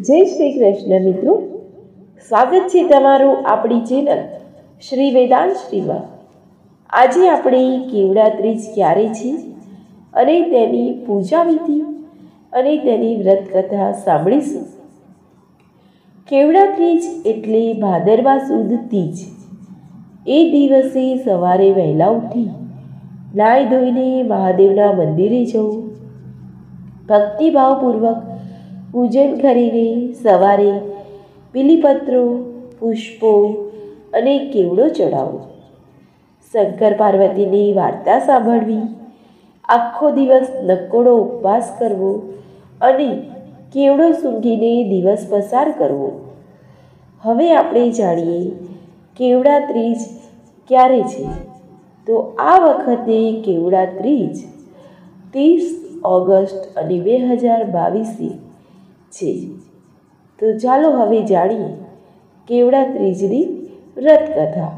જય શ્રી કૃષ્ણ મિત્રો, સ્વાગત છે તમારું આપણી ચેનલ શ્રી વેદાંત શ્રીમાં. આજે આપણે કેવડા ત્રીજ ક્યારે છે અને તેની પૂજા વિધિ અને તેની વ્રત કથા સાંભળીશું. કેવડા ત્રીજ એટલે ભાદરવા સુદ ત્રીજ. એ દિવસે સવારે વહેલા ઉઠી નાહી ધોઈને મહાદેવના મંદિરે જવું, ભક્તિભાવપૂર્વક પૂજન કરીને સવારે બીલીપત્રો, પુષ્પો અને કેવડો ચડાવવો, શંકર પાર્વતીની વાર્તા સાંભળવી, આખો દિવસ નકોડો ઉપવાસ કરવો અને કેવડો સૂંઘીને દિવસ પસાર કરવો. હવે આપણે જાણીએ કેવડા ત્રીજ ક્યારે છે. તો આ વખતે કેવડા ત્રીજ 30 ઓગસ્ટ અને 2022 છે. તો ચાલો હવે જાણીએ કેવડા ત્રીજની વ્રત કથા.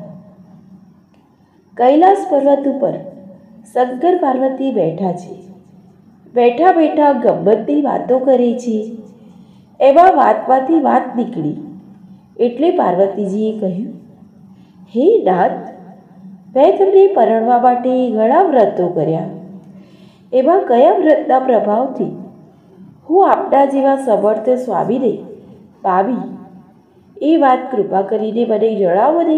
કૈલાસ પર્વત ઉપર શંકર પાર્વતી બેઠા છે. બેઠા બેઠા ગમ્મતની વાતો કરે છે. એમાં વાતમાંથી વાત નીકળી એટલે પાર્વતીજીએ કહ્યું, હે નાથ, મેં તમને પરણવા માટે ઘણા વ્રતો કર્યા. એમાં કયા વ્રતના પ્રભાવથી હું આપના જેવા સમર્થ સ્વામીને પામી, એ વાત કૃપા કરીને મને જણાવો ને.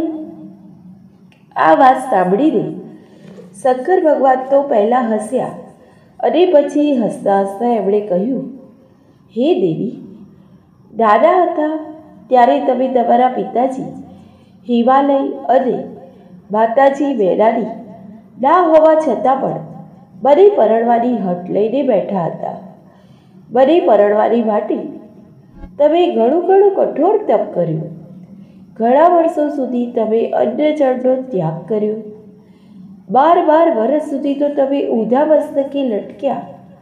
આ વાત સાંભળીને શંકર ભગવાન તો પહેલાં હસ્યા અને પછી હસતા હસતા એમણે કહ્યું, હે દેવી, નાના હતા ત્યારે તમે તમારા પિતાજી હિમાલય અને માતાજી મેરાની ના હોવા છતાં પણ મને પરણવાની હઠ લઈને બેઠા હતા. મને પરણવાની માટે તમે ઘણું કઠોર તપ કર્યું. ઘણા વર્ષો સુધી તમે અન્ન જળનો ત્યાગ કર્યો. 12 વર્ષ સુધી તો તમે ઊંધા મસ્તકે લટક્યા.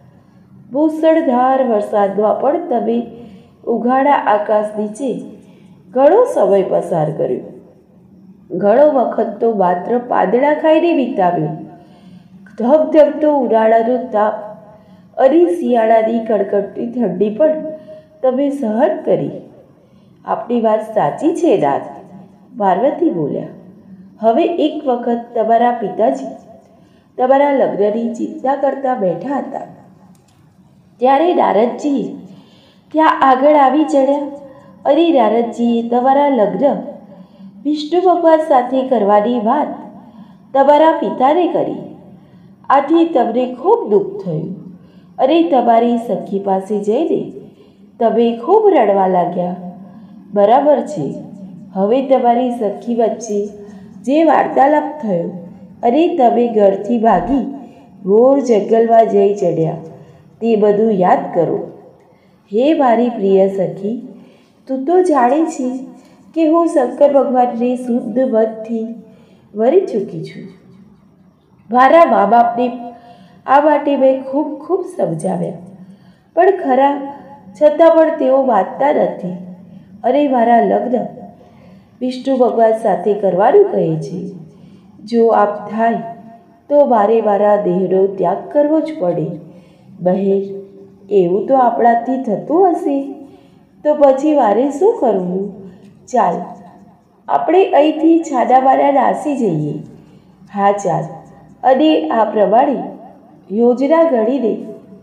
મુસળધાર વરસાદમાં પણ તમે ઉઘાડા આકાશ નીચે ઘણો સમય પસાર કર્યો. ઘણો વખત તો માત્ર પાંદડા ખાઈને વિતાવ્યો. ધગધગતો ઉનાળાનો તાપ અને શિયાળાની કડકડતી ઠંડી પણ તમે સહન કરી. આપની વાત સાચી છે નાથ, પાર્વતી બોલ્યા. હવે એક વખત તમારા પિતાજી તમારા લગ્નની ચિંતા કરતા બેઠા હતા ત્યારે નારદજીએ ત્યાં આગળ આવી ચડ્યા અને નારદજીએ તમારા લગ્ન વિષ્ણુ ભગવાન સાથે કરવાની વાત તમારા પિતાને કરી. આથી તમને ખૂબ દુઃખ થયું અને તમારી સખી પાસે જઈને તમે ખૂબ રડવા લાગ્યા. બરાબર છે. હવે તમારી સખી વચ્ચે જે વાર્તાલાપ થયો અને તમે ઘરથી ભાગી ઘોર જંગલમાં જઈ ચડ્યા તે બધું યાદ કરો. હે મારી પ્રિય સખી, તું તો જાણે છે કે હું શંકર ભગવાનને શુદ્ધ મનથી વરી ચૂકી છું. મારા મા બાપને આ માટે મેં ખૂબ સમજાવ્યા, પણ ખરા છતાં પણ તેઓ માનતા નથી અને મારા લગ્ન વિષ્ણુ ભગવાન સાથે કરવાનું કહે છે. જો આપ થાય તો મારે મારા દેહનો ત્યાગ કરવો જ પડે. બહેન, એવું તો આપણાથી થતું હશે તો પછી મારે શું કરવું? ચાલ, આપણે અહીંથી છાનામાના નાસી જઈએ. હા ચાલ. અને આ પ્રમાણે યોજના ઘડીને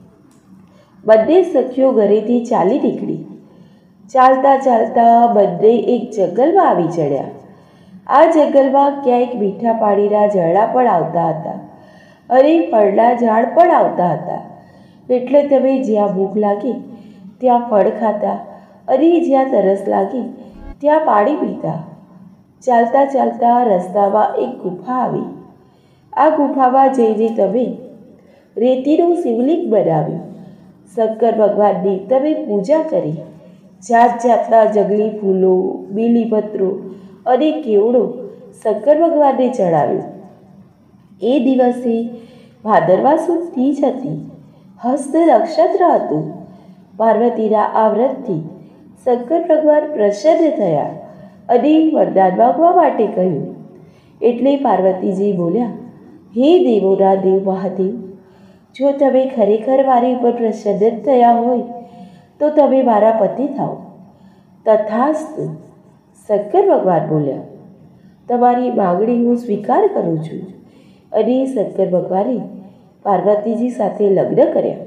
બંને સખીઓ ઘરેથી ચાલી નીકળી. ચાલતા ચાલતા બંને એક જંગલમાં આવી ચડ્યા. આ જંગલમાં ક્યાંક મીઠા પાણીના ઝરણા પણ આવતા હતા અને ફળના ઝાડ પણ આવતા હતા. એટલે તમે જ્યાં ભૂખ લાગે ત્યાં ફળ ખાતા અને જ્યાં તરસ લાગે ત્યાં પાણી પીતા. ચાલતા ચાલતા રસ્તામાં એક ગુફા આવી. આ ગુફામાં જઈને તમે રેતીનું શિવલિંગ બનાવ્યું. શંકર ભગવાનની તમે પૂજા કરી. જાત જાતના જંગલી ફૂલો, બીલીપત્રો અને કેવડો શંકર ભગવાનને ચડાવ્યો. એ દિવસે ભાદરવા સુદ ત્રીજ હતી. હસ્ત નક્ષત્ર હતું. પાર્વતીના આ વ્રતથી શંકર ભગવાન પ્રસન્ન થયા અને વરદાન માંગવા માટે કહ્યું. એટલે પાર્વતીજી બોલ્યા, હે દેવોના દેવ મહાદેવ, જો તમે ખરેખર મારી ઉપર પ્રસન્ન થયા હોય તો તમે મારા પતિ થાઓ. તથાસ્તુ. શંકર ભગવાન બોલ્યા, તમારી માગણી હું સ્વીકાર કરું છું. અને શંકર ભગવાને પાર્વતીજી સાથે લગ્ન કર્યા.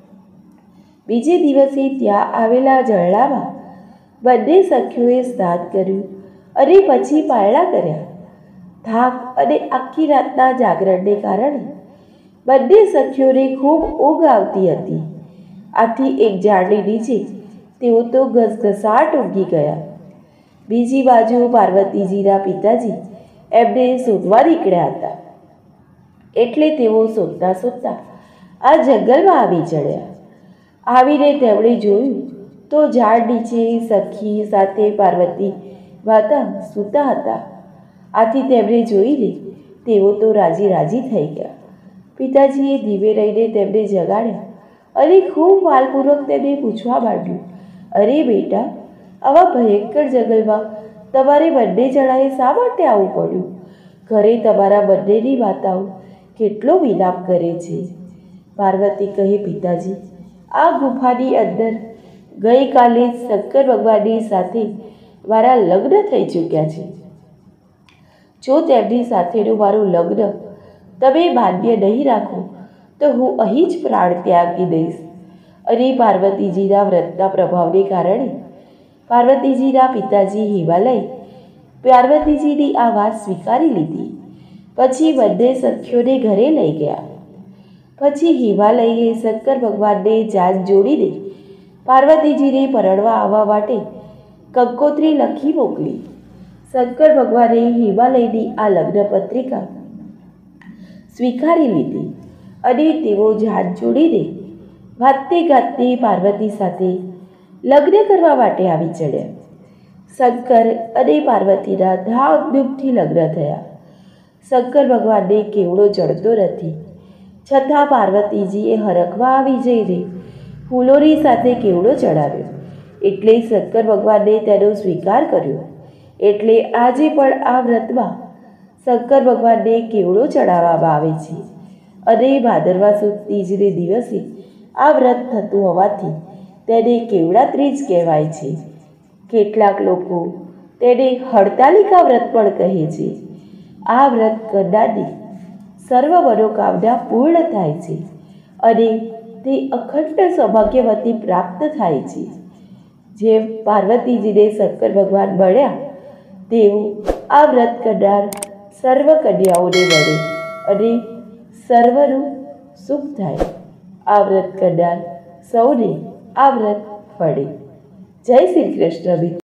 બીજે દિવસે ત્યાં આવેલા ઝરણામાં બંને સખીઓએ સ્નાન કર્યું અને પછી પારણા કર્યા. થાક અને આખી રાતના જાગરણને કારણે બંને સખીઓને ખૂબ ઊંઘ આવતી હતી. આથી એક ઝાડની નીચે તેઓ તો ઘસઘસાટ ઊંઘી ગયા. બીજી બાજુ પાર્વતીજીના પિતાજી એમને શોધવા નીકળ્યા હતા. એટલે તેઓ શોધતા શોધતા આ જંગલમાં આવી ચડ્યા. આવીને તેમણે જોયું તો ઝાડ નીચે સખી સાથે પાર્વતી માતા સૂતા હતા. આથી તેમણે જોઈને તેઓ તો રાજી રાજી થઈ ગયા. પિતાજીએ ધીમે રહીને તેમને જગાડ્યા અને ખૂબ વાલપૂર્વક તેમને પૂછવા માંડ્યું, અરે બેટા, આવા ભયંકર જંગલમાં તમારે બંને જણાએ શા માટે આવવું પડ્યું? ઘરે તમારા બંનેની માતાઓ કેટલો વિલાપ કરે છે. પાર્વતી કહે, પિતાજી, આ ગુફાની અંદર ગઈકાલે જ શંકર ભગવાનની સાથે મારા લગ્ન થઈ ચૂક્યા છે. જો તેમની સાથેનું મારું લગ્ન તમે માન્ય નહીં રાખો તો હું અહીં જ પ્રાણ ત્યાગી દઈશ. અને પાર્વતીજીના વ્રતના પ્રભાવને કારણે પાર્વતીજીના પિતાજી હિમાલય પાર્વતીજીની આ વાત સ્વીકારી લીધી. પછી બંને સખીઓને ઘરે લઈ ગયા. પછી હિમાલયે શંકર ભગવાનને જાન જોડીને પાર્વતીજીને પરણવા આવવા માટે કંકોત્રી લખી મોકલી. શંકર ભગવાને હિમાલયની આ લગ્ન પત્રિકા સ્વીકારી લીધી અને તેઓ જાન જોડીને વાતે ગાતે પાર્વતી સાથે લગ્ન કરવા માટે આવી ચડ્યા. શંકર અને પાર્વતીના ધામધૂમથી લગ્ન થયા. શંકર ભગવાનને કેવડો જડતો નથી, છતાં પાર્વતીજીએ હરખવા આવી જઈને ફૂલોની સાથે કેવડો ચડાવ્યો. એટલે શંકર ભગવાને તેનો સ્વીકાર કર્યો. એટલે આજે પણ આ વ્રતમાં શંકર ભગવાનને કેવડો ચડાવવામાં આવે છે. અને ભાદરવા સુદ ત્રીજને દિવસે આ વ્રત થતું હોવાથી તેને કેવડા ત્રીજ કહેવાય છે. કેટલાક લોકો તેને હડતાલિકા વ્રત પણ કહે છે. આ વ્રત કરનારની સર્વ મનોકામના પૂર્ણ થાય છે અને તે અખંડ સૌભાગ્યવતી પ્રાપ્ત થાય છે. જેમ પાર્વતીજીને શંકર ભગવાન મળ્યા તેવું આ વ્રત કરનાર સર્વ કન્યાઓને મળે અને સર્વનું સુખ થાય. આ વ્રત કરનાર સૌને આ વ્રત ફળે. જય શ્રી કૃષ્ણ.